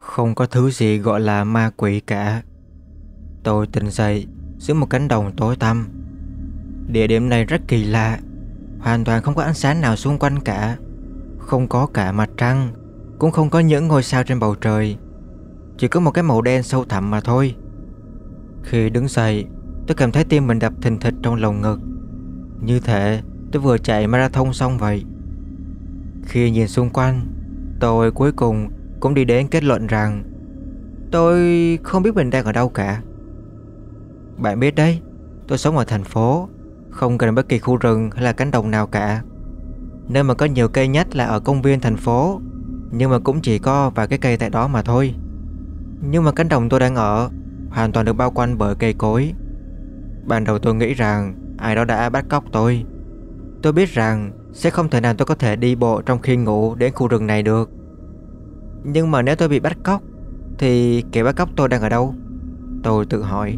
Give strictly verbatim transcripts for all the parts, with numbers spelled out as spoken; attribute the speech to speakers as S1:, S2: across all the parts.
S1: Không có thứ gì gọi là ma quỷ cả. Tôi tỉnh dậy giữa một cánh đồng tối tăm. Địa điểm này rất kỳ lạ. Hoàn toàn không có ánh sáng nào xung quanh cả. Không có cả mặt trăng, cũng không có những ngôi sao trên bầu trời. Chỉ có một cái màu đen sâu thẳm mà thôi. Khi đứng dậy, tôi cảm thấy tim mình đập thình thịch trong lồng ngực. Như thể tôi vừa chạy marathon xong vậy. Khi nhìn xung quanh, tôi cuối cùng cũng đi đến kết luận rằng tôi không biết mình đang ở đâu cả. Bạn biết đấy, tôi sống ở thành phố, không gần bất kỳ khu rừng hay là cánh đồng nào cả. Nơi mà có nhiều cây nhất là ở công viên thành phố, nhưng mà cũng chỉ có vài cái cây tại đó mà thôi. Nhưng mà cánh đồng tôi đang ở hoàn toàn được bao quanh bởi cây cối. Ban đầu tôi nghĩ rằng ai đó đã bắt cóc tôi. Tôi biết rằng sẽ không thể nào tôi có thể đi bộ trong khi ngủ đến khu rừng này được. Nhưng mà nếu tôi bị bắt cóc thì kẻ bắt cóc tôi đang ở đâu? Tôi tự hỏi.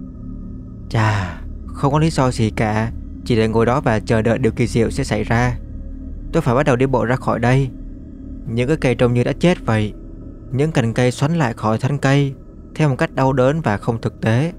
S1: Chà, không có lý do gì cả, chỉ để ngồi đó và chờ đợi điều kỳ diệu sẽ xảy ra. Tôi phải bắt đầu đi bộ ra khỏi đây. Những cái cây trông như đã chết vậy. Những cành cây xoắn lại khỏi thân cây theo một cách đau đớn và không thực tế.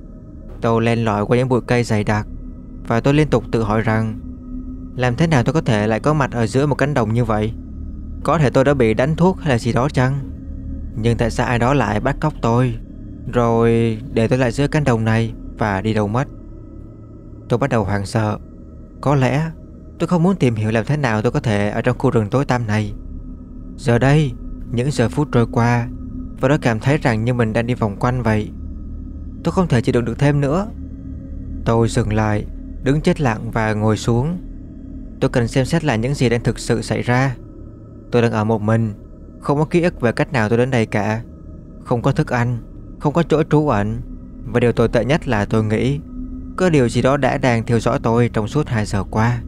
S1: Tôi len lỏi qua những bụi cây dày đặc, và tôi liên tục tự hỏi rằng làm thế nào tôi có thể lại có mặt ở giữa một cánh đồng như vậy? Có thể tôi đã bị đánh thuốc hay là gì đó chăng? Nhưng tại sao ai đó lại bắt cóc tôi, rồi để tôi lại giữa cánh đồng này và đi đâu mất? Tôi bắt đầu hoảng sợ. Có lẽ tôi không muốn tìm hiểu làm thế nào tôi có thể ở trong khu rừng tối tăm này. Giờ đây, những giờ phút trôi qua, và tôi cảm thấy rằng như mình đang đi vòng quanh vậy. Tôi không thể chịu đựng được thêm nữa. Tôi dừng lại, đứng chết lặng và ngồi xuống. Tôi cần xem xét lại những gì đang thực sự xảy ra. Tôi đang ở một mình, không có ký ức về cách nào tôi đến đây cả. Không có thức ăn, không có chỗ trú ẩn. Và điều tồi tệ nhất là tôi nghĩ có điều gì đó đã đang theo dõi tôi trong suốt hai giờ qua.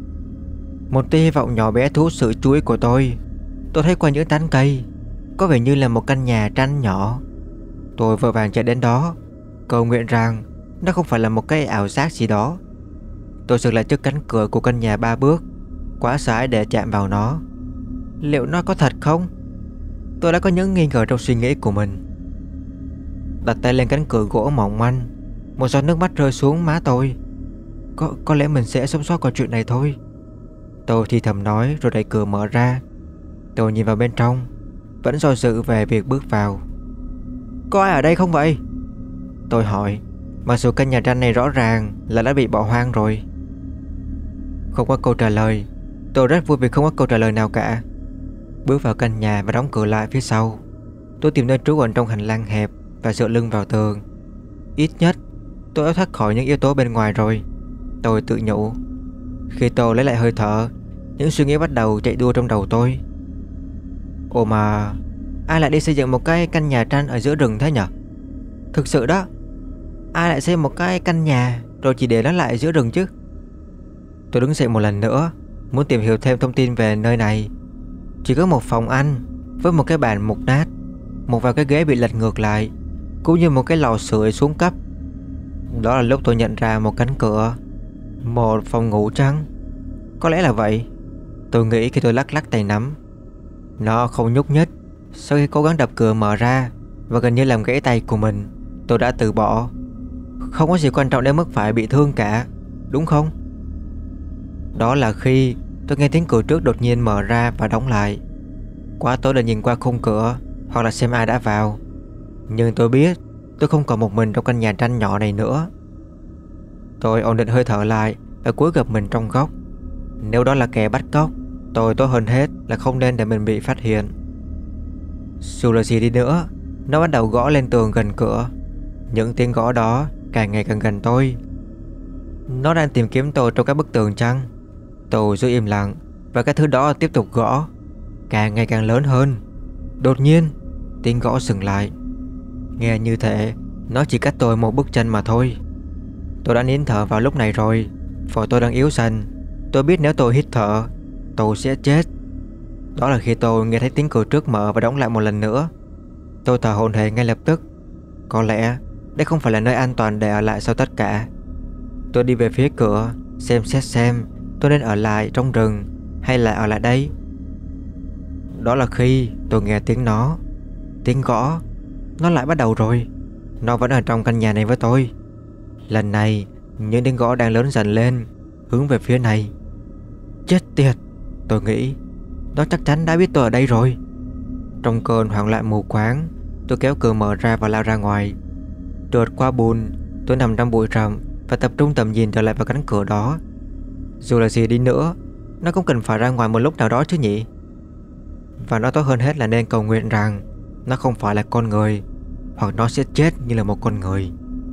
S1: Một tia hy vọng nhỏ bé thu hút sự chú ý của tôi. Tôi thấy qua những tán cây có vẻ như là một căn nhà tranh nhỏ. Tôi vội vàng chạy đến đó, cầu nguyện rằng nó không phải là một cái ảo giác gì đó. Tôi dừng lại trước cánh cửa của căn nhà ba bước, quá sải để chạm vào nó. Liệu nó có thật không? Tôi đã có những nghi ngờ trong suy nghĩ của mình. Đặt tay lên cánh cửa gỗ mỏng manh, một giọt nước mắt rơi xuống má tôi. Có, có lẽ mình sẽ sống sót qua chuyện này thôi, tôi thì thầm nói rồi đẩy cửa mở ra. Tôi nhìn vào bên trong, vẫn do dự về việc bước vào. Có ai ở đây không vậy? Tôi hỏi, mặc dù căn nhà tranh này rõ ràng là đã bị bỏ hoang rồi. Không có câu trả lời. Tôi rất vui vì không có câu trả lời nào cả. Bước vào căn nhà và đóng cửa lại phía sau. Tôi tìm nơi trú ẩn trong hành lang hẹp và dựa lưng vào tường. Ít nhất tôi đã thoát khỏi những yếu tố bên ngoài rồi, tôi tự nhủ. Khi tôi lấy lại hơi thở, những suy nghĩ bắt đầu chạy đua trong đầu tôi. Ồ mà, ai lại đi xây dựng một cái căn nhà tranh ở giữa rừng thế nhở? Thực sự đó, ai lại xây một cái căn nhà rồi chỉ để nó lại giữa rừng chứ? Tôi đứng dậy một lần nữa, muốn tìm hiểu thêm thông tin về nơi này. Chỉ có một phòng ăn với một cái bàn mục nát, một vài cái ghế bị lật ngược lại, cũng như một cái lò sưởi xuống cấp. Đó là lúc tôi nhận ra một cánh cửa. Một phòng ngủ trắng. Có lẽ là vậy, tôi nghĩ khi tôi lắc lắc tay nắm. Nó không nhúc nhích. Sau khi cố gắng đập cửa mở ra và gần như làm gãy tay của mình, tôi đã từ bỏ. Không có gì quan trọng đến mức phải bị thương cả, đúng không? Đó là khi tôi nghe tiếng cửa trước đột nhiên mở ra và đóng lại. Quá tối để nhìn qua khung cửa hoặc là xem ai đã vào. Nhưng tôi biết tôi không còn một mình trong căn nhà tranh nhỏ này nữa. Tôi ổn định hơi thở lại và cúi gập mình trong góc. Nếu đó là kẻ bắt cóc, tôi tốt hơn hết là không nên để mình bị phát hiện. Dù là gì đi nữa, nó bắt đầu gõ lên tường gần cửa. Những tiếng gõ đó càng ngày càng gần tôi. Nó đang tìm kiếm tôi trong các bức tường chăng? Tôi giữ im lặng, và cái thứ đó tiếp tục gõ, càng ngày càng lớn hơn. Đột nhiên, tiếng gõ dừng lại. Nghe như thể nó chỉ cách tôi một bước chân mà thôi. Tôi đã nín thở vào lúc này rồi. Phổi tôi đang yếu dần. Tôi biết nếu tôi hít thở, tôi sẽ chết. Đó là khi tôi nghe thấy tiếng cửa trước mở và đóng lại một lần nữa. Tôi thở hổn hển ngay lập tức. Có lẽ đây không phải là nơi an toàn để ở lại sau tất cả. Tôi đi về phía cửa, xem xét xem tôi nên ở lại trong rừng hay là ở lại đây. Đó là khi tôi nghe tiếng nó. Tiếng gõ, nó lại bắt đầu rồi. Nó vẫn ở trong căn nhà này với tôi. Lần này những tiếng gõ đang lớn dần lên, hướng về phía này. Chết tiệt, tôi nghĩ nó chắc chắn đã biết tôi ở đây rồi. Trong cơn hoảng loạn mù quáng, tôi kéo cửa mở ra và lao ra ngoài. Trượt qua bùn, tôi nằm trong bụi rậm và tập trung tầm nhìn trở lại vào cánh cửa đó. Dù là gì đi nữa, nó cũng cần phải ra ngoài một lúc nào đó chứ nhỉ. Và nó tốt hơn hết là nên cầu nguyện rằng nó không phải là con người, hoặc nó sẽ chết như là một con người.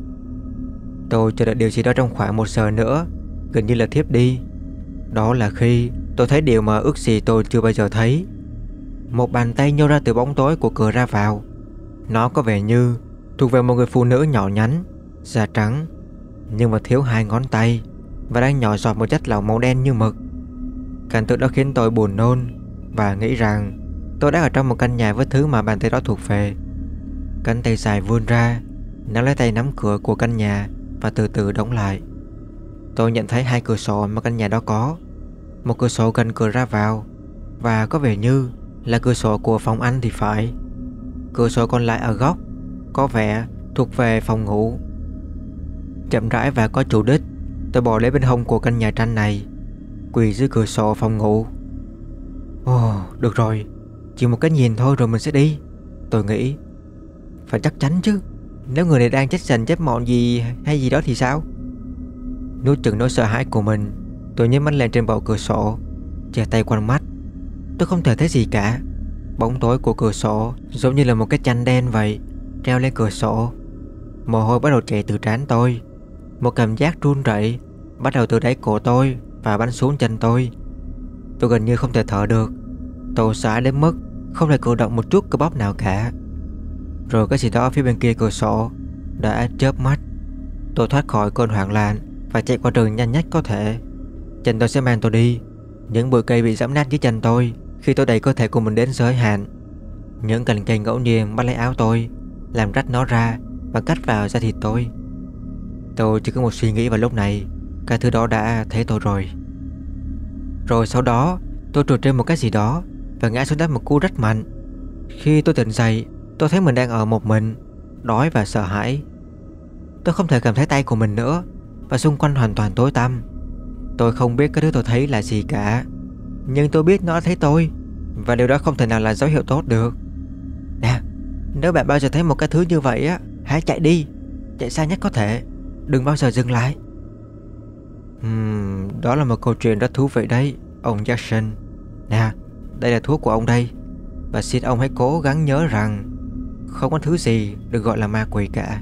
S1: Tôi chờ đợi điều gì đó trong khoảng một giờ nữa, gần như là thiếp đi. Đó là khi tôi thấy điều mà ước gì tôi chưa bao giờ thấy. Một bàn tay nhô ra từ bóng tối của cửa ra vào. Nó có vẻ như thuộc về một người phụ nữ nhỏ nhắn, da trắng, nhưng mà thiếu hai ngón tay, và đang nhỏ giọt một chất lỏng màu đen như mực. Cảnh tượng đó khiến tôi buồn nôn và nghĩ rằng tôi đã ở trong một căn nhà với thứ mà bàn tay đó thuộc về. Cánh tay dài vươn ra, nắm lấy tay nắm cửa của căn nhà và từ từ đóng lại. Tôi nhận thấy hai cửa sổ mà căn nhà đó có. Một cửa sổ gần cửa ra vào, và có vẻ như là cửa sổ của phòng ăn thì phải. Cửa sổ còn lại ở góc, có vẻ thuộc về phòng ngủ. Chậm rãi và có chủ đích, tôi bò lấy bên hông của căn nhà tranh này, quỳ dưới cửa sổ phòng ngủ. Ồ, được rồi, chỉ một cái nhìn thôi rồi mình sẽ đi, tôi nghĩ. Phải chắc chắn chứ, nếu người này đang chết dần chết mọn gì hay gì đó thì sao? Nuốt chừng nỗi sợ hãi của mình, tôi nhếch mắt lên trên bầu cửa sổ, che tay quanh mắt. Tôi không thể thấy gì cả. Bóng tối của cửa sổ giống như là một cái chăn đen vậy, treo lên cửa sổ. Mồ hôi bắt đầu chảy từ trán tôi. Một cảm giác run rẩy bắt đầu từ đáy cổ tôi và bắn xuống chân tôi. Tôi gần như không thể thở được. Tôi sợ đến mức không thể cử động một chút cơ bắp nào cả. Rồi cái gì đó ở phía bên kia cửa sổ đã chớp mắt. Tôi thoát khỏi cơn hoảng loạn và chạy qua đường nhanh nhất có thể. Chân tôi sẽ mang tôi đi. Những bụi cây bị giẫm nát dưới chân tôi khi tôi đẩy cơ thể của mình đến giới hạn. Những cành cây ngẫu nhiên bắt lấy áo tôi, làm rách nó ra và cắt vào da thịt tôi. Tôi chỉ có một suy nghĩ vào lúc này, cái thứ đó đã thấy tôi rồi. Rồi sau đó tôi trượt trên một cái gì đó và ngã xuống đất một cú rất mạnh. Khi tôi tỉnh dậy, tôi thấy mình đang ở một mình, đói và sợ hãi. Tôi không thể cảm thấy tay của mình nữa, và xung quanh hoàn toàn tối tăm. Tôi không biết cái thứ tôi thấy là gì cả, nhưng tôi biết nó đã thấy tôi, và điều đó không thể nào là dấu hiệu tốt được. Nè, nếu bạn bao giờ thấy một cái thứ như vậy á, hãy chạy đi, chạy xa nhất có thể, đừng bao giờ dừng lại. uhm, Đó là một câu chuyện rất thú vị đấy, ông Jackson. Nè, đây là thuốc của ông đây, và xin ông hãy cố gắng nhớ rằng không có thứ gì được gọi là ma quỷ cả.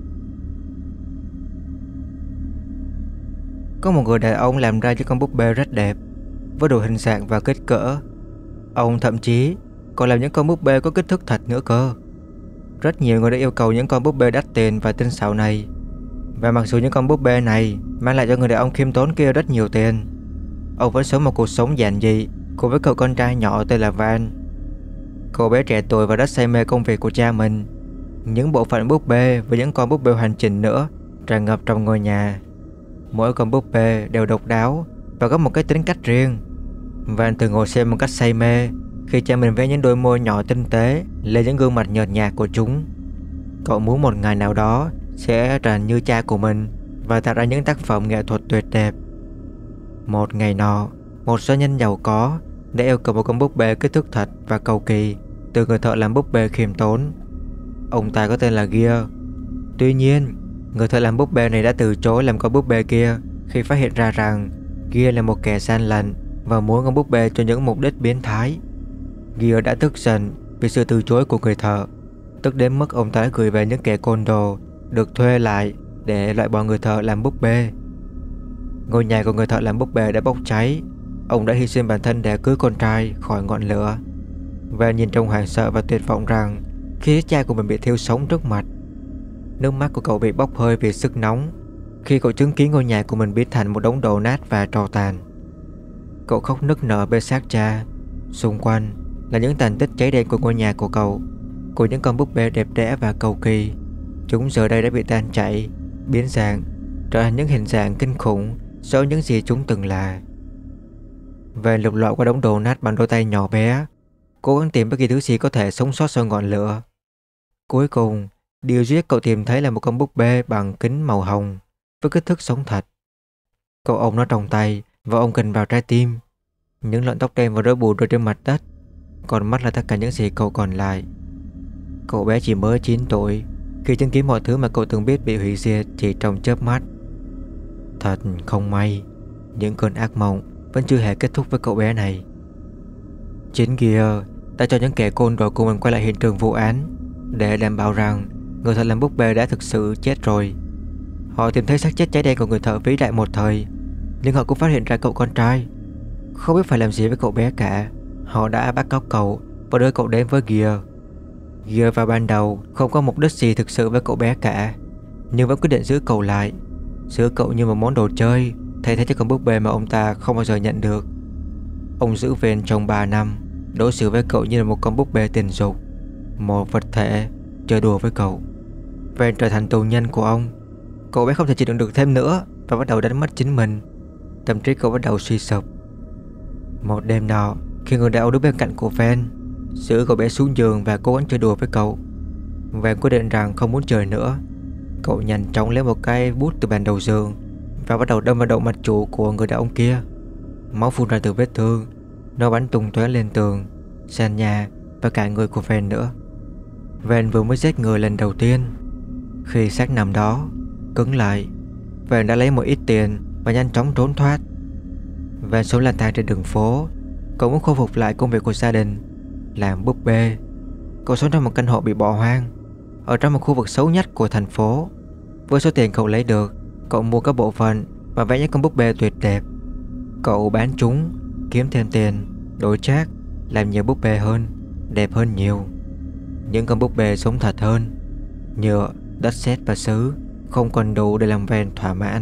S1: Có một người đàn ông làm ra những con búp bê rất đẹp, với đủ hình dạng và kích cỡ. Ông thậm chí còn làm những con búp bê có kích thước thật nữa cơ. Rất nhiều người đã yêu cầu những con búp bê đắt tiền và tinh xảo này. Và mặc dù những con búp bê này mang lại cho người đàn ông khiêm tốn kia rất nhiều tiền, ông vẫn sống một cuộc sống giản dị cùng với cậu con trai nhỏ tên là Van. Cậu bé trẻ tuổi và rất say mê công việc của cha mình. Những bộ phận búp bê và những con búp bê hoàn chỉnh nữa tràn ngập trong ngôi nhà. Mỗi con búp bê đều độc đáo và có một cái tính cách riêng. Van thường ngồi xem một cách say mê khi cha mình vẽ những đôi môi nhỏ tinh tế lên những gương mặt nhợt nhạt của chúng. Cậu muốn một ngày nào đó sẽ trở thành như cha của mình và tạo ra những tác phẩm nghệ thuật tuyệt đẹp. Một ngày nọ, một doanh nhân giàu có đã yêu cầu một con búp bê kích thước thật và cầu kỳ từ người thợ làm búp bê khiêm tốn. Ông ta có tên là Gear. Tuy nhiên, người thợ làm búp bê này đã từ chối làm con búp bê kia khi phát hiện ra rằng Gear là một kẻ gian lận và muốn con búp bê cho những mục đích biến thái. Gear đã tức giận vì sự từ chối của người thợ, tức đến mức ông ta đã gửi về những kẻ côn đồ được thuê lại để loại bỏ người thợ làm búp bê. Ngôi nhà của người thợ làm búp bê đã bốc cháy. Ông đã hy sinh bản thân để cứu con trai khỏi ngọn lửa. Và nhìn trong hoảng sợ và tuyệt vọng rằng khi cha của mình bị thiêu sống trước mặt. Nước mắt của cậu bị bốc hơi vì sức nóng khi cậu chứng kiến ngôi nhà của mình biến thành một đống đổ nát và tro tàn. Cậu khóc nức nở bên xác cha. Xung quanh là những tàn tích cháy đen của ngôi nhà của cậu, của những con búp bê đẹp đẽ và cầu kỳ. Chúng giờ đây đã bị tan chảy, biến dạng, trở thành những hình dạng kinh khủng so với những gì chúng từng là. Về lục lọi qua đống đổ nát bằng đôi tay nhỏ bé, cố gắng tìm bất kỳ thứ gì có thể sống sót sau ngọn lửa. Cuối cùng, điều duy nhất cậu tìm thấy là một con búp bê bằng kính màu hồng với kích thước sống thật. Cậu ôm nó trong tay và ôm gần vào trái tim. Những lọn tóc đen và rối bù rơi trên mặt đất, còn mắt là tất cả những gì cậu còn lại. Cậu bé chỉ mới chín tuổi khi chứng kiến mọi thứ mà cậu từng biết bị hủy diệt chỉ trong chớp mắt. Thật không may, những cơn ác mộng vẫn chưa hề kết thúc với cậu bé này. Chính Gear đã cho những kẻ côn đồ của mình quay lại hiện trường vụ án để đảm bảo rằng người thợ làm búp bê đã thực sự chết rồi. Họ tìm thấy xác chết cháy đen của người thợ vĩ đại một thời, nhưng họ cũng phát hiện ra cậu con trai. Không biết phải làm gì với cậu bé cả, họ đã bắt cóc cậu và đưa cậu đến với Gear. Gear vào ban đầu không có mục đích gì thực sự với cậu bé cả, nhưng vẫn quyết định giữ cậu lại, giữ cậu như một món đồ chơi thay thế cho con búp bê mà ông ta không bao giờ nhận được. Ông giữ Ven trong ba năm, đối xử với cậu như là một con búp bê tình dục, một vật thể chơi đùa với cậu. Ven trở thành tù nhân của ông. Cậu bé không thể chịu đựng được thêm nữa và bắt đầu đánh mất chính mình. Tâm trí cậu bắt đầu suy sụp. Một đêm nọ, khi người đàn ông đứng bên cạnh của Ven giữ cậu bé xuống giường và cố gắng chơi đùa với cậu, Ven quyết định rằng không muốn chơi nữa. Cậu nhanh chóng lấy một cái bút từ bàn đầu giường và bắt đầu đâm vào đầu mặt chủ của người đàn ông kia. Máu phun ra từ vết thương, nó bắn tung tóe lên tường, sàn nhà và cả người của Ven nữa. Ven vừa mới giết người lần đầu tiên. Khi xác nằm đó cứng lại, Ven đã lấy một ít tiền và nhanh chóng trốn thoát. Ven sống lang thang trên đường phố. Cậu muốn khôi phục lại công việc của gia đình, làm búp bê. Cậu sống trong một căn hộ bị bỏ hoang ở trong một khu vực xấu nhất của thành phố. Với số tiền cậu lấy được, cậu mua các bộ phận và vẽ những con búp bê tuyệt đẹp. Cậu bán chúng, kiếm thêm tiền, đổi trác, làm nhiều búp bê hơn, đẹp hơn nhiều. Những con búp bê sống thật hơn. Nhựa, đất sét và sứ không còn đủ để làm Ven thỏa mãn.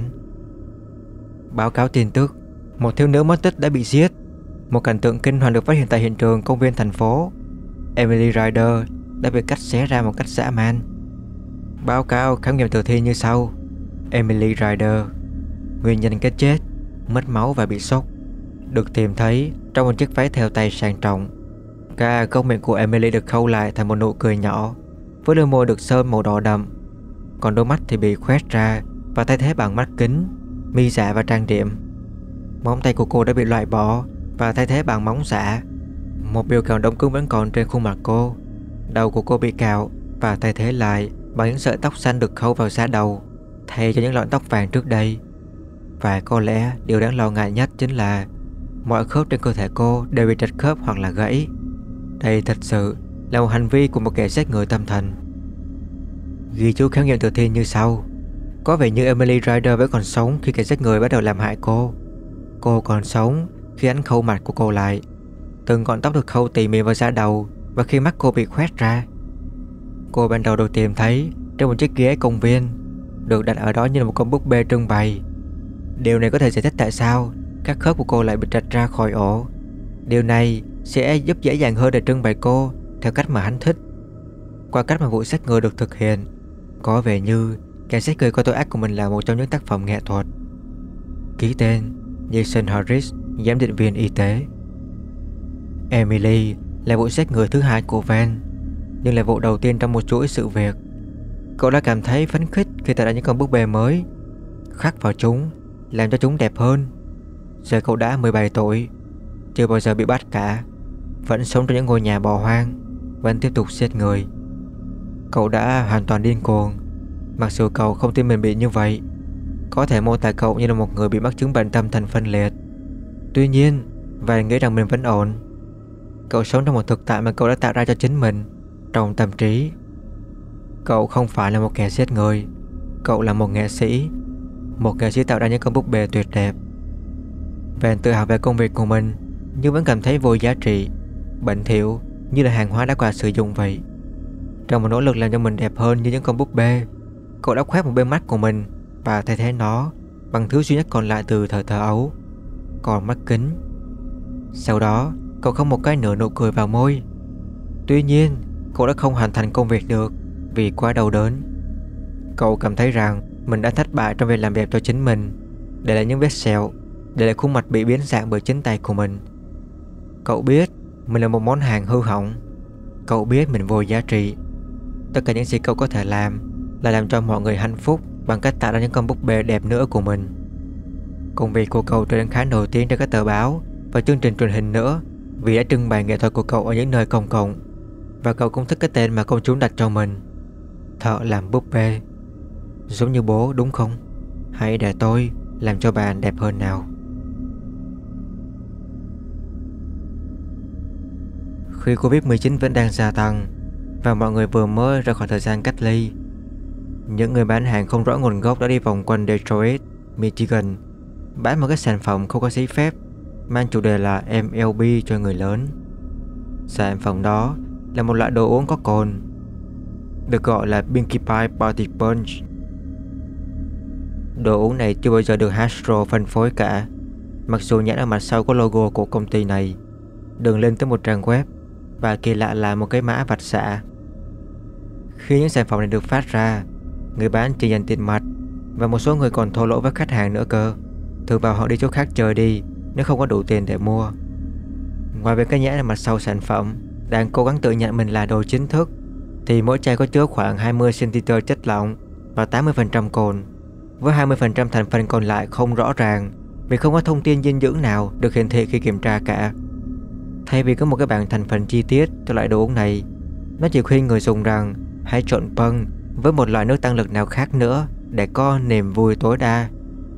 S1: Báo cáo tin tức: một thiếu nữ mất tích đã bị giết. Một cảnh tượng kinh hoàng được phát hiện tại hiện trường công viên thành phố. Emily Ryder đã bị cắt xé ra một cách dã man. Báo cáo khám nghiệm tử thi như sau: Emily Ryder. Nguyên nhân cái chết: mất máu và bị sốc. Được tìm thấy trong một chiếc váy thêu tay sang trọng. Cả góc miệng của Emily được khâu lại thành một nụ cười nhỏ, với đôi môi được sơn màu đỏ đậm. Còn đôi mắt thì bị khoét ra và thay thế bằng mắt kính, mi giả và trang điểm. Móng tay của cô đã bị loại bỏ và thay thế bằng móng giả. Một biểu cảm đông cứng vẫn còn trên khuôn mặt cô. Đầu của cô bị cạo và thay thế lại bằng những sợi tóc xanh được khâu vào giá đầu, thay cho những lọn tóc vàng trước đây. Và có lẽ điều đáng lo ngại nhất chính là mọi khớp trên cơ thể cô đều bị trật khớp hoặc là gãy. Đây thật sự là một hành vi của một kẻ giết người tâm thần. Ghi chú khám nghiệm tử thi như sau: có vẻ như Emily Ryder vẫn còn sống khi kẻ giết người bắt đầu làm hại cô. Cô còn sống khi anh khâu mặt của cô lại. Từng ngọn tóc được khâu tỉ mỉ vào da đầu và khi mắt cô bị khoét ra. Cô ban đầu được tìm thấy trên một chiếc ghế công viên, được đặt ở đó như là một con búp bê trưng bày. Điều này có thể giải thích tại sao các khớp của cô lại bị trật ra khỏi ổ. Điều này sẽ giúp dễ dàng hơn để trưng bày cô theo cách mà hắn thích. Qua cách mà vụ giết người được thực hiện, có vẻ như kẻ giết người coi tội ác của mình là một trong những tác phẩm nghệ thuật. Ký tên Jason Harris, giám định viên y tế. Emily là vụ giết người thứ hai của Ven, nhưng là vụ đầu tiên trong một chuỗi sự việc. Cậu đã cảm thấy phấn khích khi tạo ra những con búp bê mới, khắc vào chúng, làm cho chúng đẹp hơn. Giờ cậu đã mười bảy tuổi, chưa bao giờ bị bắt cả, vẫn sống trong những ngôi nhà bỏ hoang, vẫn tiếp tục giết người. Cậu đã hoàn toàn điên cuồng, mặc dù cậu không tin mình bị như vậy. Có thể mô tả cậu như là một người bị mắc chứng bệnh tâm thần phân liệt. Tuy nhiên, Van nghĩ rằng mình vẫn ổn. Cậu sống trong một thực tại mà cậu đã tạo ra cho chính mình, trong tâm trí. Cậu không phải là một kẻ giết người. Cậu là một nghệ sĩ, một nghệ sĩ tạo ra những con búp bê tuyệt đẹp. Van tự hào về công việc của mình, nhưng vẫn cảm thấy vô giá trị, bẩn thỉu, như là hàng hóa đã qua sử dụng vậy. Trong một nỗ lực làm cho mình đẹp hơn như những con búp bê, cậu đã khoét một bên mắt của mình và thay thế nó bằng thứ duy nhất còn lại từ thời thơ ấu, còn mắt kính. Sau đó, cậu không một cái nửa nụ cười vào môi. Tuy nhiên, cậu đã không hoàn thành công việc được vì quá đau đớn. Cậu cảm thấy rằng mình đã thất bại trong việc làm đẹp cho chính mình, để lại những vết sẹo, để lại khuôn mặt bị biến dạng bởi chính tay của mình. Cậu biết mình là một món hàng hư hỏng. Cậu biết mình vô giá trị. Tất cả những gì cậu có thể làm là làm cho mọi người hạnh phúc bằng cách tạo ra những con búp bê đẹp nữa của mình. Công việc của cậu trở nên khá nổi tiếng trên các tờ báo và chương trình truyền hình nữa vì đã trưng bày nghệ thuật của cậu ở những nơi công cộng. Và cậu cũng thích cái tên mà công chúng đặt cho mình, thợ làm búp bê. Giống như bố đúng không? Hãy để tôi làm cho bạn đẹp hơn nào. Khi Covid mười chín vẫn đang gia tăng và mọi người vừa mới ra khỏi thời gian cách ly, những người bán hàng không rõ nguồn gốc đã đi vòng quanh Detroit, Michigan, bán một cái sản phẩm không có giấy phép mang chủ đề là em lờ bê cho người lớn. Sản phẩm đó là một loại đồ uống có cồn, được gọi là Pinkie Pie Party Punch. Đồ uống này chưa bao giờ được Hasbro phân phối cả, mặc dù nhãn ở mặt sau có logo của công ty này. Đường lên tới một trang web và kỳ lạ là một cái mã vạch xạ. Khi những sản phẩm này được phát ra, người bán chỉ nhận tiền mặt và một số người còn thua lỗ với khách hàng nữa cơ. Thường vào họ đi chỗ khác chơi đi nếu không có đủ tiền để mua. Ngoài việc cái nhãn ở mặt sau sản phẩm đang cố gắng tự nhận mình là đồ chính thức, thì mỗi chai có chứa khoảng hai mươi xăng-ti-lít chất lỏng và tám mươi phần trăm cồn, với hai mươi phần trăm thành phần còn lại không rõ ràng vì không có thông tin dinh dưỡng nào được hiển thị khi kiểm tra cả. Thay vì có một cái bảng thành phần chi tiết cho loại đồ uống này, nó chỉ khuyên người dùng rằng hãy trộn pân với một loại nước tăng lực nào khác nữa để có niềm vui tối đa.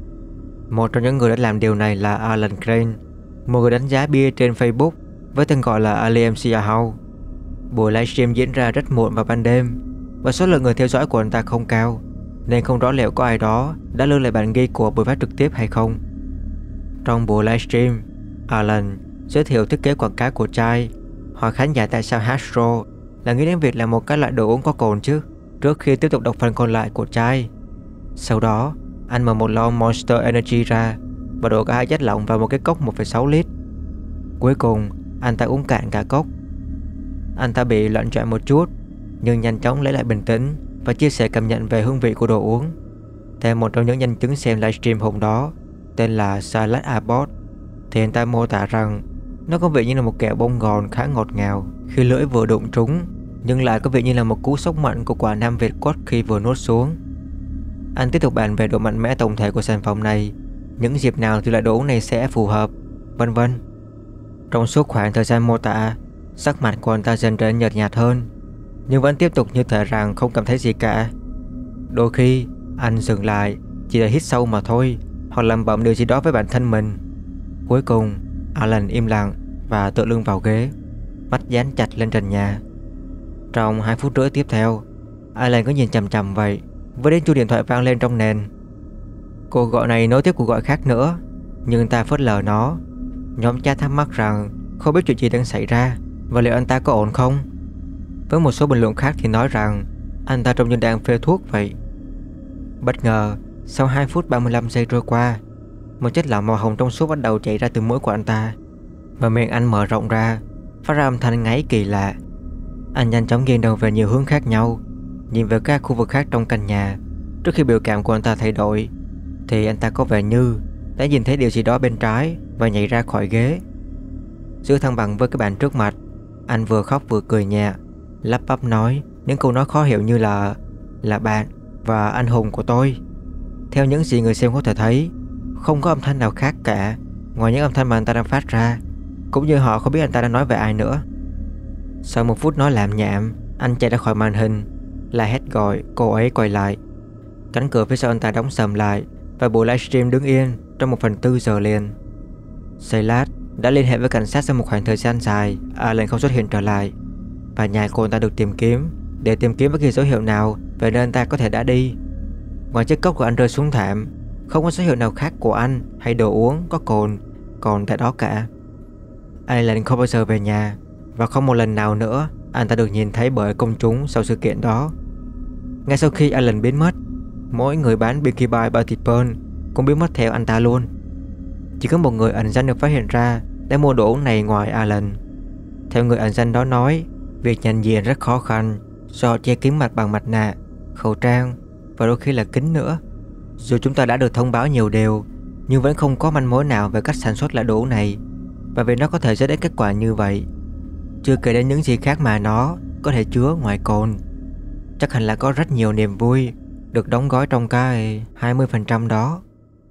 S1: Một trong những người đã làm điều này là Alan Crane, một người đánh giá bia trên Facebook với tên gọi là Ali em xê House. Buổi livestream diễn ra rất muộn vào ban đêm và số lượng người theo dõi của anh ta không cao, nên không rõ liệu có ai đó đã lưu lại bản ghi của buổi phát trực tiếp hay không. Trong buổi livestream, Alan giới thiệu thiết kế quảng cáo của chai, hỏi khán giả tại sao Hasbro là nghĩ đến việc làm một cái loại đồ uống có cồn chứ, trước khi tiếp tục đọc phần còn lại của chai. Sau đó, anh mở một lon Monster Energy ra và đổ cả hai chất lỏng vào một cái cốc một phẩy sáu lít. Cuối cùng, anh ta uống cạn cả cốc. Anh ta bị loạn choạng một chút, nhưng nhanh chóng lấy lại bình tĩnh và chia sẻ cảm nhận về hương vị của đồ uống. Theo một trong những nhân chứng xem livestream hôm đó, tên là Silas Abbott, thì anh ta mô tả rằng nó có vị như là một kẹo bông gòn khá ngọt ngào khi lưỡi vừa đụng trúng, nhưng lại có vị như là một cú sốc mạnh của quả nam Việt quất khi vừa nuốt xuống. Anh tiếp tục bàn về độ mạnh mẽ tổng thể của sản phẩm này, những dịp nào thì loại đồ uống này sẽ phù hợp, vân vân. Trong suốt khoảng thời gian mô tả, sắc mặt của anh ta dần trở nhợt nhạt hơn, nhưng vẫn tiếp tục như thể rằng không cảm thấy gì cả. Đôi khi anh dừng lại chỉ để hít sâu mà thôi, hoặc lẩm bẩm điều gì đó với bản thân mình. Cuối cùng Alan im lặng và tựa lưng vào ghế, mắt dán chặt lên trần nhà. Trong hai phút rưỡi tiếp theo, Alan cứ nhìn chằm chằm vậy, với đến chuông điện thoại vang lên trong nền. Cuộc gọi này nối tiếp cuộc gọi khác nữa, nhưng anh ta phớt lờ nó. Nhóm chat thắc mắc rằng không biết chuyện gì đang xảy ra và liệu anh ta có ổn không. Với một số bình luận khác thì nói rằng anh ta trông như đang phê thuốc vậy. Bất ngờ, sau hai phút ba mươi lăm giây trôi qua, một chất lỏng màu hồng trong suốt bắt đầu chảy ra từ mũi của anh ta, và miệng anh mở rộng ra, phát ra âm thanh ngáy kỳ lạ. Anh nhanh chóng nghiêng đầu về nhiều hướng khác nhau, nhìn về các khu vực khác trong căn nhà. Trước khi biểu cảm của anh ta thay đổi, thì anh ta có vẻ như đã nhìn thấy điều gì đó bên trái và nhảy ra khỏi ghế. Giữ thăng bằng với cái bàn trước mặt, anh vừa khóc vừa cười nhẹ, lắp bắp nói những câu nói khó hiểu như là là bạn và anh hùng của tôi. Theo những gì người xem có thể thấy, không có âm thanh nào khác cả ngoài những âm thanh mà anh ta đang phát ra, cũng như họ không biết anh ta đang nói về ai nữa. Sau một phút nói lảm nhảm, anh chạy ra khỏi màn hình, la hét gọi cô ấy quay lại. Cánh cửa phía sau anh ta đóng sầm lại và buổi livestream đứng yên trong một phần tư giờ liền. Silas đã liên hệ với cảnh sát sau một khoảng thời gian dài Alan không xuất hiện trở lại, và nhà cô anh ta được tìm kiếm để tìm kiếm bất kỳ dấu hiệu nào về nơi anh ta có thể đã đi. Ngoài chiếc cốc của anh rơi xuống thảm, không có dấu hiệu nào khác của anh hay đồ uống có cồn còn tại đó cả. Alan không bao giờ về nhà, và không một lần nào nữa anh ta được nhìn thấy bởi công chúng sau sự kiện đó. Ngay sau khi Alan biến mất, mỗi người bán Pinkie Pie Party Punch cũng biến mất theo anh ta luôn. Chỉ có một người ẩn danh được phát hiện ra để mua đồ uống này ngoài Alan. Theo người ẩn danh đó nói, việc nhận diện rất khó khăn do che kín mặt bằng mặt nạ, khẩu trang và đôi khi là kính nữa. Dù chúng ta đã được thông báo nhiều điều, nhưng vẫn không có manh mối nào về cách sản xuất loại đồ uống này và vì nó có thể dẫn đến kết quả như vậy, chưa kể đến những gì khác mà nó có thể chứa ngoài cồn. Chắc hẳn là có rất nhiều niềm vui được đóng gói trong cái hai mươi phần trăm đó.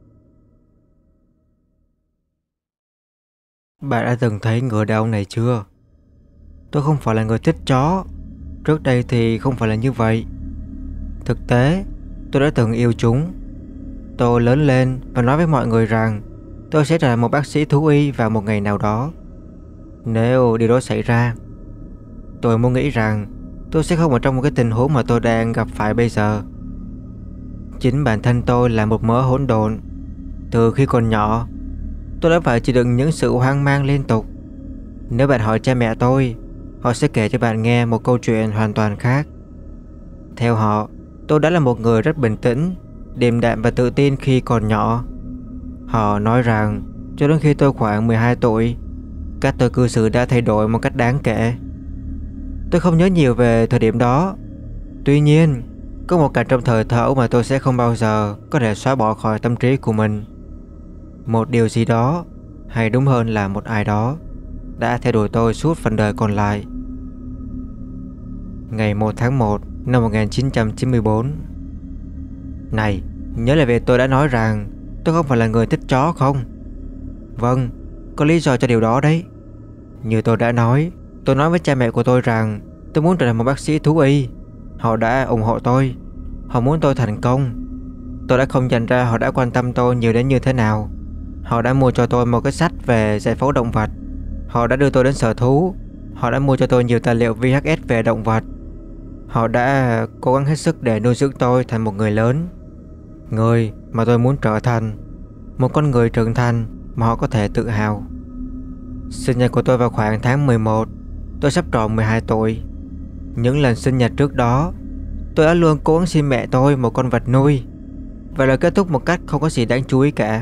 S1: Bạn đã từng thấy người đàn ông này chưa? Tôi không phải là người thích chó. Trước đây thì không phải là như vậy. Thực tế, tôi đã từng yêu chúng. Tôi lớn lên và nói với mọi người rằng tôi sẽ trở thành một bác sĩ thú y vào một ngày nào đó. Nếu điều đó xảy ra, tôi muốn nghĩ rằng tôi sẽ không ở trong một cái tình huống mà tôi đang gặp phải bây giờ. Chính bản thân tôi là một mớ hỗn độn. Từ khi còn nhỏ, tôi đã phải chịu đựng những sự hoang mang liên tục. Nếu bạn hỏi cha mẹ tôi, họ sẽ kể cho bạn nghe một câu chuyện hoàn toàn khác. Theo họ, tôi đã là một người rất bình tĩnh, điềm đạm và tự tin khi còn nhỏ. Họ nói rằng cho đến khi tôi khoảng mười hai tuổi, cách tôi cư xử đã thay đổi một cách đáng kể. Tôi không nhớ nhiều về thời điểm đó. Tuy nhiên, có một cảnh trong thời thơ mà tôi sẽ không bao giờ có thể xóa bỏ khỏi tâm trí của mình. Một điều gì đó, hay đúng hơn là một ai đó, đã theo đuổi tôi suốt phần đời còn lại. Ngày một tháng một năm một nghìn chín trăm chín mươi bốn. Này, nhớ lại việc tôi đã nói rằng tôi không phải là người thích chó không? Vâng, có lý do cho điều đó đấy. Như tôi đã nói, tôi nói với cha mẹ của tôi rằng tôi muốn trở thành một bác sĩ thú y. Họ đã ủng hộ tôi. Họ muốn tôi thành công. Tôi đã không nhận ra họ đã quan tâm tôi nhiều đến như thế nào. Họ đã mua cho tôi một cái sách về giải phẫu động vật. Họ đã đưa tôi đến sở thú. Họ đã mua cho tôi nhiều tài liệu vê hát ét về động vật. Họ đã cố gắng hết sức để nuôi dưỡng tôi thành một người lớn. Người mà tôi muốn trở thành. Một con người trưởng thành mà họ có thể tự hào. Sinh nhật của tôi vào khoảng tháng mười một. Tôi sắp tròn mười hai tuổi. Những lần sinh nhật trước đó, tôi đã luôn cố gắng xin mẹ tôi một con vật nuôi. Và là kết thúc một cách không có gì đáng chú ý cả.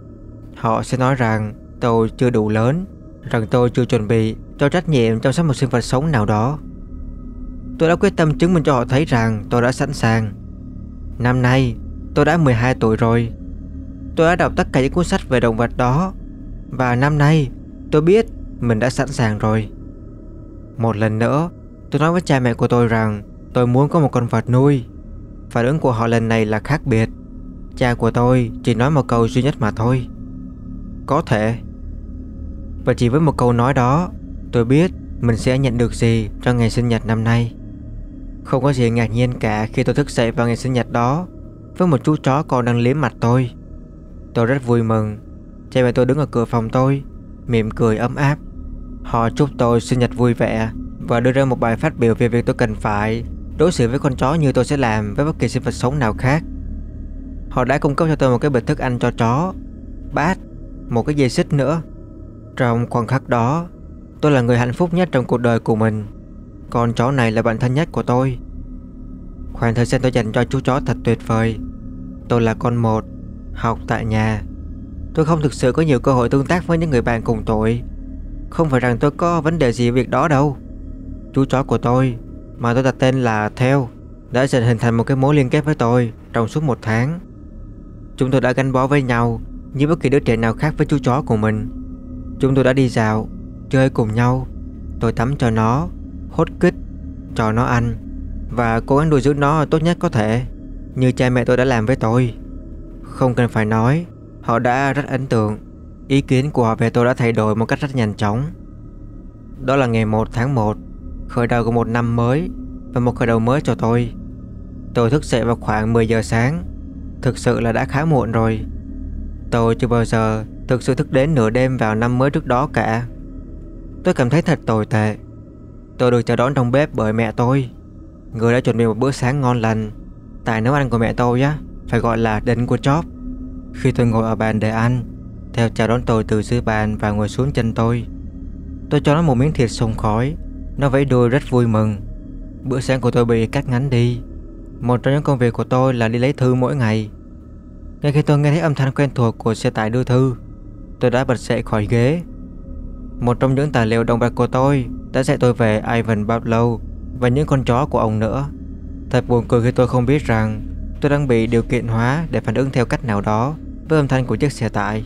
S1: Họ sẽ nói rằng tôi chưa đủ lớn, rằng tôi chưa chuẩn bị cho trách nhiệm chăm sóc một sinh vật sống nào đó. Tôi đã quyết tâm chứng minh cho họ thấy rằng tôi đã sẵn sàng. Năm nay, tôi đã mười hai tuổi rồi. Tôi đã đọc tất cả những cuốn sách về động vật đó. Và năm nay, tôi biết mình đã sẵn sàng rồi. Một lần nữa, tôi nói với cha mẹ của tôi rằng tôi muốn có một con vật nuôi. Phản ứng của họ lần này là khác biệt. Cha của tôi chỉ nói một câu duy nhất mà thôi: có thể. Và chỉ với một câu nói đó, tôi biết mình sẽ nhận được gì trong ngày sinh nhật năm nay. Không có gì ngạc nhiên cả khi tôi thức dậy vào ngày sinh nhật đó với một chú chó con đang liếm mặt tôi. Tôi rất vui mừng. Cha mẹ tôi đứng ở cửa phòng tôi, mỉm cười ấm áp. Họ chúc tôi sinh nhật vui vẻ và đưa ra một bài phát biểu về việc tôi cần phải đối xử với con chó như tôi sẽ làm với bất kỳ sinh vật sống nào khác. Họ đã cung cấp cho tôi một cái bịch thức ăn cho chó, bát, một cái dây xích nữa. Trong khoảnh khắc đó, tôi là người hạnh phúc nhất trong cuộc đời của mình. Con chó này là bạn thân nhất của tôi. Khoảng thời gian tôi dành cho chú chó thật tuyệt vời. Tôi là con một, học tại nhà. Tôi không thực sự có nhiều cơ hội tương tác với những người bạn cùng tuổi. Không phải rằng tôi có vấn đề gì việc đó đâu. Chú chó của tôi, mà tôi đặt tên là Theo, đã dần hình thành một cái mối liên kết với tôi trong suốt một tháng. Chúng tôi đã gắn bó với nhau như bất kỳ đứa trẻ nào khác với chú chó của mình. Chúng tôi đã đi dạo, chơi cùng nhau. Tôi tắm cho nó, hốt kích, cho nó ăn và cố gắng nuôi dưỡng nó tốt nhất có thể, như cha mẹ tôi đã làm với tôi. Không cần phải nói, họ đã rất ấn tượng. Ý kiến của họ về tôi đã thay đổi một cách rất nhanh chóng. Đó là ngày một tháng một, khởi đầu của một năm mới và một khởi đầu mới cho tôi. Tôi thức dậy vào khoảng mười giờ sáng. Thực sự là đã khá muộn rồi. Tôi chưa bao giờ thực sự thức đến nửa đêm vào năm mới trước đó cả. Tôi cảm thấy thật tồi tệ. Tôi được chào đón trong bếp bởi mẹ tôi, người đã chuẩn bị một bữa sáng ngon lành. Tài nấu ăn của mẹ tôi á, phải gọi là đỉnh của chóp. Khi tôi ngồi ở bàn để ăn, Theo chào đón tôi từ dưới bàn và ngồi xuống chân tôi. Tôi cho nó một miếng thịt xông khói. Nó vẫy đuôi rất vui mừng. Bữa sáng của tôi bị cắt ngắn đi. Một trong những công việc của tôi là đi lấy thư mỗi ngày. Ngay khi tôi nghe thấy âm thanh quen thuộc của xe tải đưa thư, tôi đã bật dậy khỏi ghế. Một trong những tài liệu động vật của tôi đã dạy tôi về Ivan Pavlov và những con chó của ông nữa. Thật buồn cười khi tôi không biết rằng tôi đang bị điều kiện hóa để phản ứng theo cách nào đó với âm thanh của chiếc xe tải.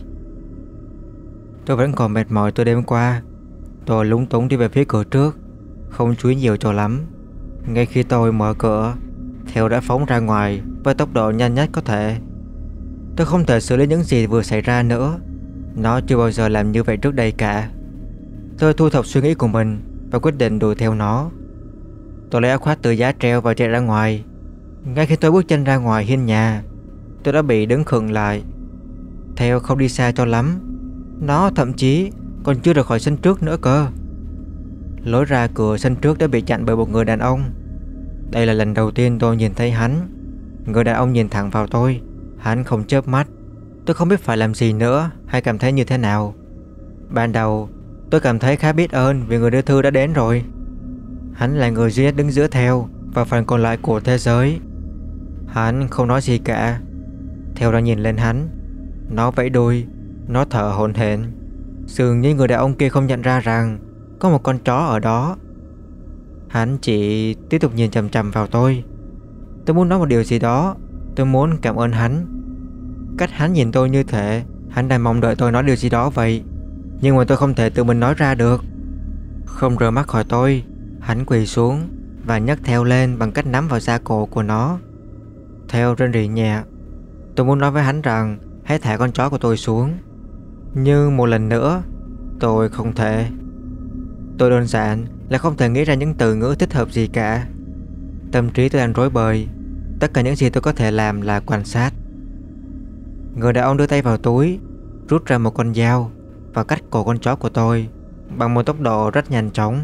S1: Tôi vẫn còn mệt mỏi từ đêm qua. Tôi lúng túng đi về phía cửa trước, không chú ý nhiều cho lắm. Ngay khi tôi mở cửa, Theo đã phóng ra ngoài với tốc độ nhanh nhất có thể. Tôi không thể xử lý những gì vừa xảy ra nữa. Nó chưa bao giờ làm như vậy trước đây cả. Tôi thu thập suy nghĩ của mình và quyết định đuổi theo nó. Tôi lấy áo khoác từ giá treo và chạy ra ngoài. Ngay khi tôi bước chân ra ngoài hiên nhà, tôi đã bị đứng khựng lại. Theo không đi xa cho lắm. Nó thậm chí còn chưa rời khỏi sân trước nữa cơ. Lối ra cửa sân trước đã bị chặn bởi một người đàn ông. Đây là lần đầu tiên tôi nhìn thấy hắn. Người đàn ông nhìn thẳng vào tôi. Hắn không chớp mắt. Tôi không biết phải làm gì nữa hay cảm thấy như thế nào. Ban đầu tôi cảm thấy khá biết ơn vì người đưa thư đã đến rồi. Hắn là người duy nhất đứng giữa Theo và phần còn lại của thế giới. Hắn không nói gì cả. Theo đã nhìn lên hắn. Nó vẫy đuôi. Nó thở hổn hển. Dường như người đàn ông kia không nhận ra rằng có một con chó ở đó. Hắn chỉ tiếp tục nhìn chằm chằm vào tôi. Tôi muốn nói một điều gì đó. Tôi muốn cảm ơn hắn. Cách hắn nhìn tôi như thế, hắn đang mong đợi tôi nói điều gì đó vậy. Nhưng mà tôi không thể tự mình nói ra được. Không rời mắt khỏi tôi, hắn quỳ xuống và nhấc Theo lên bằng cách nắm vào da cổ của nó. Theo rên rỉ nhẹ. Tôi muốn nói với hắn rằng hãy thả con chó của tôi xuống. Nhưng một lần nữa, tôi không thể. Tôi đơn giản là không thể nghĩ ra những từ ngữ thích hợp gì cả. Tâm trí tôi đang rối bời. Tất cả những gì tôi có thể làm là quan sát. Người đàn ông đưa tay vào túi, rút ra một con dao và cắt cổ con chó của tôi bằng một tốc độ rất nhanh chóng.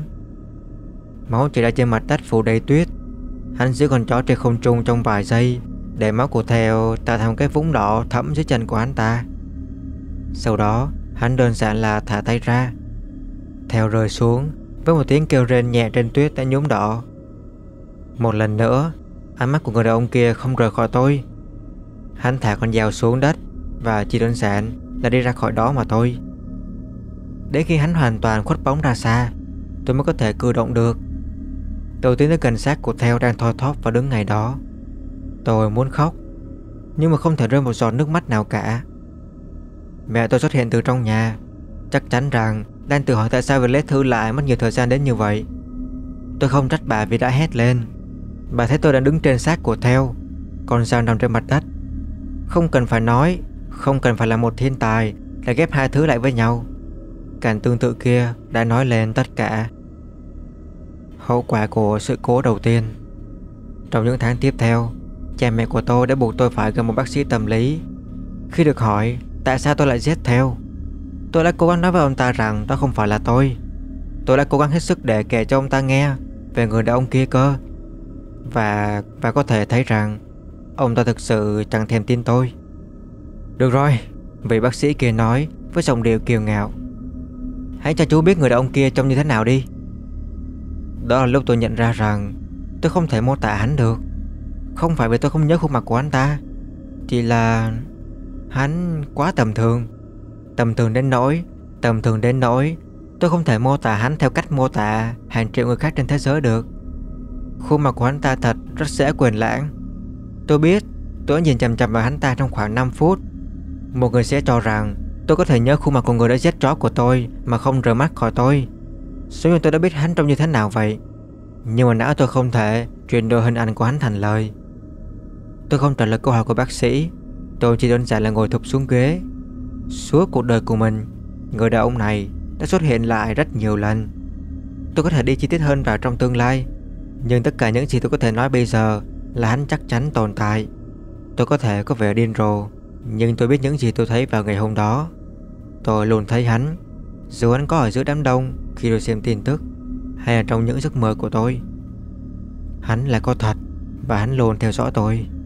S1: Máu chảy ra trên mặt đất phủ đầy tuyết. Hắn giữ con chó trên không trung trong vài giây để máu của Theo tạo thành cái vũng đỏ thẫm dưới chân của hắn ta. Sau đó hắn đơn giản là thả tay ra. Theo rơi xuống với một tiếng kêu rên nhẹ trên tuyết đã nhuốm đỏ. Một lần nữa, ánh mắt của người đàn ông kia không rời khỏi tôi. Hắn thả con dao xuống đất và chỉ đơn giản là đi ra khỏi đó mà thôi. Đến khi hắn hoàn toàn khuất bóng ra xa, tôi mới có thể cử động được. Tôi tiến tới gần xác của Theo đang thoi thóp và đứng ngay đó. Tôi muốn khóc, nhưng mà không thể rơi một giọt nước mắt nào cả. Mẹ tôi xuất hiện từ trong nhà, chắc chắn rằng đang tự hỏi tại sao việc lấy thư lại mất nhiều thời gian đến như vậy. Tôi không trách bà vì đã hét lên. Bà thấy tôi đang đứng trên xác của Theo, con dao nằm trên mặt đất. Không cần phải nói, không cần phải là một thiên tài để ghép hai thứ lại với nhau. Cảnh tương tự kia đã nói lên tất cả. Hậu quả của sự cố đầu tiên. Trong những tháng tiếp theo, cha mẹ của tôi đã buộc tôi phải gặp một bác sĩ tâm lý. Khi được hỏi tại sao tôi lại giết Theo, tôi đã cố gắng nói với ông ta rằng đó không phải là tôi. Tôi đã cố gắng hết sức để kể cho ông ta nghe về người đàn ông kia cơ. Và và có thể thấy rằng ông ta thực sự chẳng thèm tin tôi. Được rồi, vị bác sĩ kia nói với giọng điệu kiêu ngạo. Hãy cho chú biết người đàn ông kia trông như thế nào đi. Đó là lúc tôi nhận ra rằng tôi không thể mô tả hắn được. Không phải vì tôi không nhớ khuôn mặt của anh ta, chỉ là hắn quá tầm thường. Tầm thường đến nỗi Tầm thường đến nỗi tôi không thể mô tả hắn theo cách mô tả hàng triệu người khác trên thế giới được. Khuôn mặt của hắn ta thật rất dễ quên lãng. Tôi biết tôi đã nhìn chằm chằm vào hắn ta trong khoảng năm phút. Một người sẽ cho rằng tôi có thể nhớ khuôn mặt của người đã giết chó của tôi mà không rời mắt khỏi tôi. Giống như tôi đã biết hắn trông như thế nào vậy. Nhưng mà não tôi không thể chuyển đổi hình ảnh của hắn thành lời. Tôi không trả lời câu hỏi của bác sĩ. Tôi chỉ đơn giản là ngồi thụp xuống ghế. Suốt cuộc đời của mình, người đàn ông này đã xuất hiện lại rất nhiều lần. Tôi có thể đi chi tiết hơn vào trong tương lai, nhưng tất cả những gì tôi có thể nói bây giờ là hắn chắc chắn tồn tại. Tôi có thể có vẻ điên rồ, nhưng tôi biết những gì tôi thấy vào ngày hôm đó. Tôi luôn thấy hắn, dù hắn có ở giữa đám đông khi tôi xem tin tức hay là trong những giấc mơ của tôi. Hắn là có thật và hắn luôn theo dõi tôi.